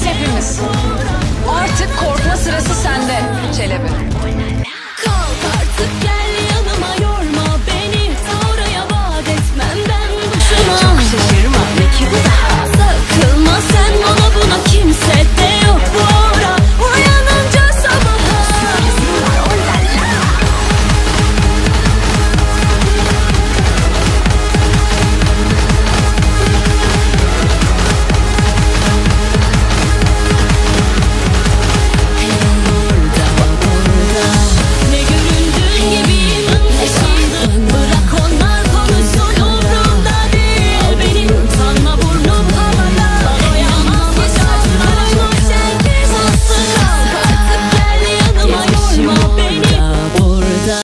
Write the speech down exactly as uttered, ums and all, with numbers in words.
hepimiz. Artık korkma sırası sende Çelebi. Kalk artık gel yanıma, yorma beni. Oraya vaat etmem ben boşuna. Çok şeker.